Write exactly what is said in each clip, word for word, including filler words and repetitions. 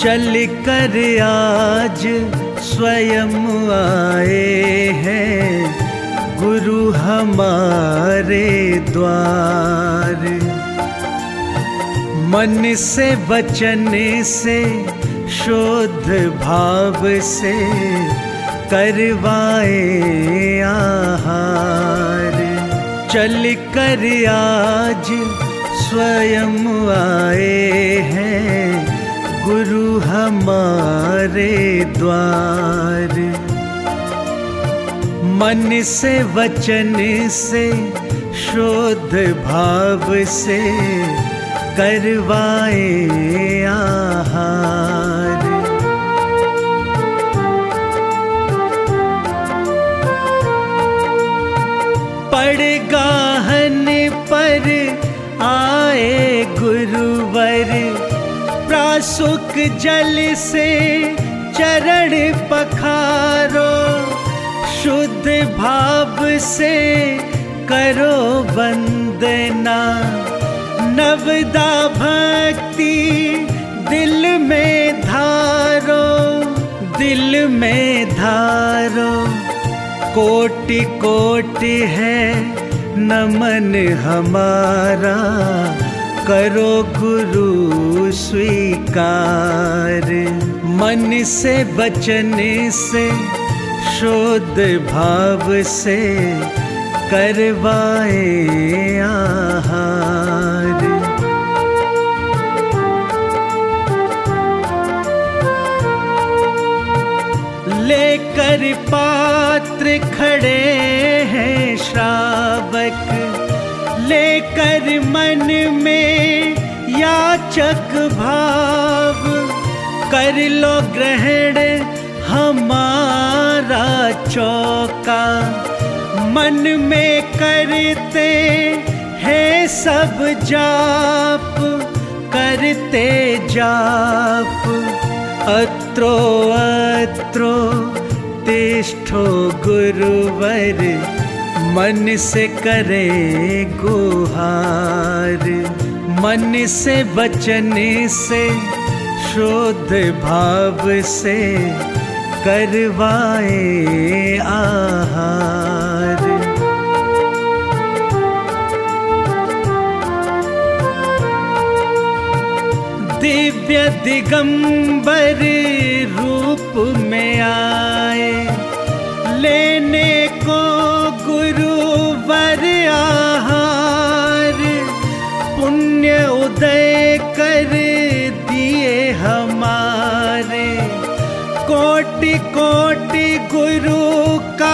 चल कर आज स्वयं आए हैं गुरु हमारे द्वार। मन से वचन से शुद्ध भाव से करवाए आहार। चल कर आज स्वयं आए हैं गुरु हमारे द्वार। मन से वचन से शुद्ध भाव से करवाए आहार। पड़गाहन पर आए गुरुवर, प्रासुक जल से चरण पखारो। शुद्ध भाव से करो वंदना, नवदा भक्ति दिल में धारो, दिल में धारो। कोटि कोटि है नमन हमारा, करो गुरु स्वीकार। मन से वचन से शुद्ध भाव से करवाए आहार। लेकर पात्र खड़े हैं श्रावक, लेकर मन में याचक भाव। कर लो ग्रहण हमारा चौका, मन में करते हैं सब जाप, करते जाप। अत्रो अत्रो तिष्ठो गुरुवर, मन से करे गुहार। मन से वचन से शुद्ध भाव से करवाए आहार। दिव्य दिगंबर रूप में आए, लेने को गुरुवर आहार। पुण्य उदय कर दिए हमारे, कोटि कोटि गुरु का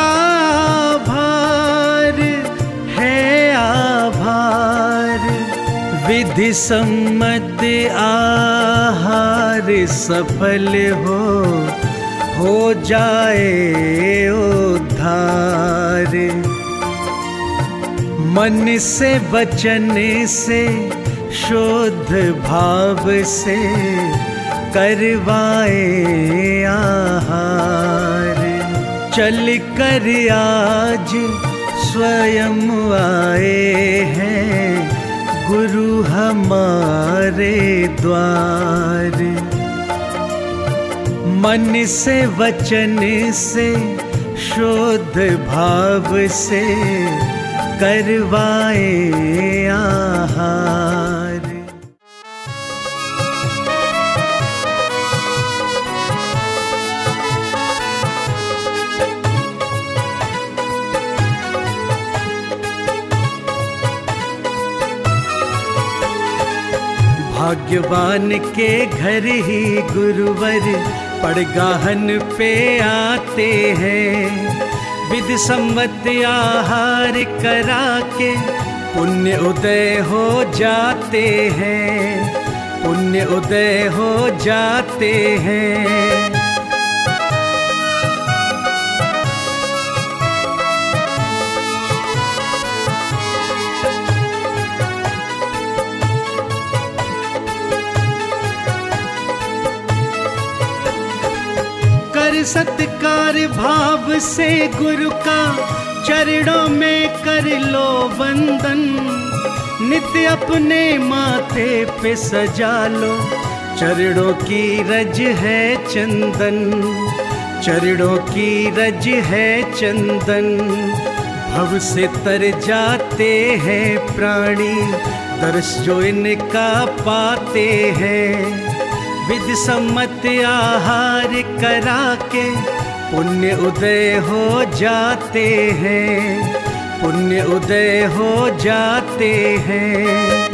आभार है आभार। विधि सम्मत आहार सफल हो, हो जाए उद्धार। मन से वचन से शुद्ध भाव से करवाए आहार। चल कर आज स्वयं आए हैं गुरु हमारे द्वार। मन से वचन से शुद्ध भाव से करवाए आहार। भाग्यवान के घर ही गुरुवर पड़गाहन पे आते हैं। विधि सम्मत आहार करा के पुण्य उदय हो जाते हैं, पुण्य उदय हो जाते हैं। सत्कार भाव से गुरु का चरणों में कर लो वंदन। नित्य अपने माथे पे सजा लो चरणों की रज है चंदन, चरणों की रज है चंदन। भव से तर जाते हैं प्राणी, दर्श जो इनका पाते हैं। विधि सम्मत आहार करा के पुण्य उदय हो जाते हैं, पुण्य उदय हो जाते हैं।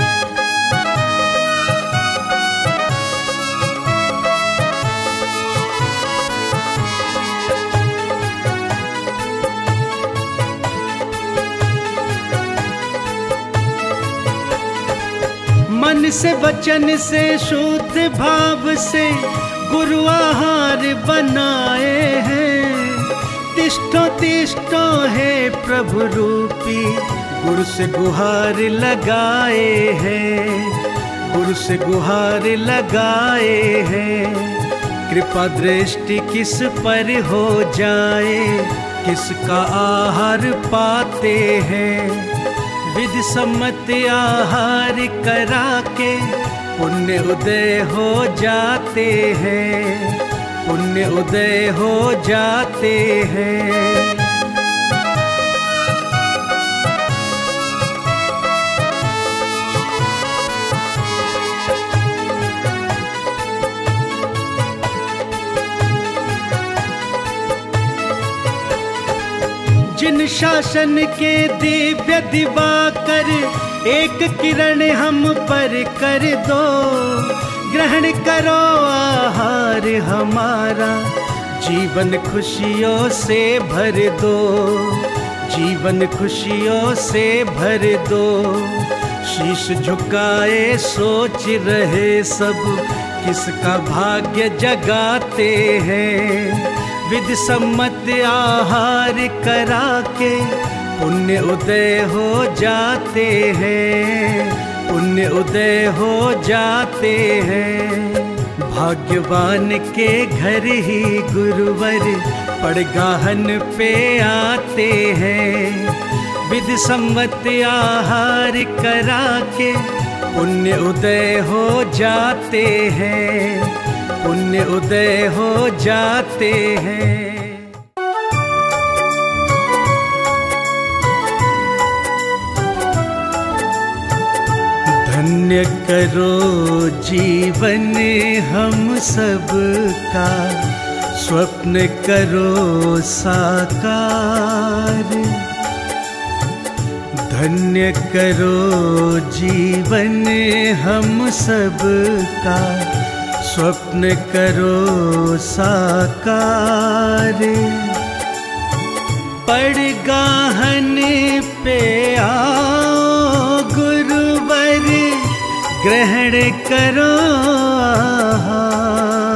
मन से वचन से शुद्ध भाव से गुरु आहार बनाए हैं। तिष्ठो तिष्ठो है प्रभु रूपी, गुरु से गुहार लगाए हैं, गुरु से गुहार लगाए हैं। कृपा दृष्टि किस पर हो जाए, किसका आहार पाते हैं। विधि सम्मत आहार करा के पुण्य उदय हो जाते हैं, पुण्य उदय हो जाते हैं। जिन शासन के दिव्य दिवाकर एक किरण हम पर कर दो, ग्रहण करो आहार हमारा, जीवन खुशियों से भर दो, जीवन खुशियों से भर दो। शीश झुकाए सोच रहे सब, किसका भाग्य जगाते हैं। विधि सम्मत आहार करा के पुण्य उदय हो जाते हैं, पुण्य उदय हो जाते हैं। भाग्यवान के घर ही गुरुवर पड़गाहन पे आते हैं। विधि सम्मत आहार करा के पुण्य उदय हो जाते हैं, पुण्य उदय हो जाते हैं। धन्य करो जीवन हम सबका, स्वप्न करो साकार। धन्य करो जीवन हम सबका, स्वप्न करो साकार। पड़गाहन पे आओ गुरुवर, ग्रहण करो आहार।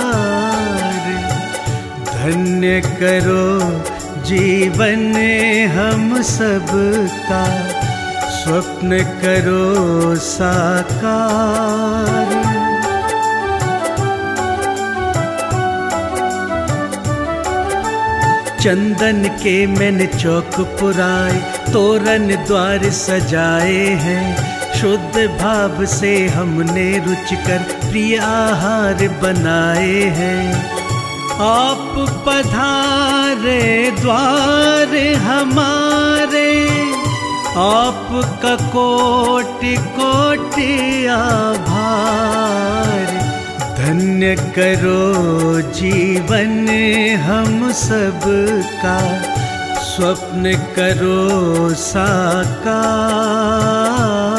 धन्य करो जीवन हम सबका, स्वप्न करो साकार। चंदन के मैंने चौक पुराए, तोरण द्वार सजाए हैं। शुद्ध भाव से हमने रुचिकर प्रिय आहार बनाए हैं। आप पधारे द्वार हमारे, आपका कोटि कोटि आभार। धन्य करो जीवन हम सबका, स्वप्न करो साकार।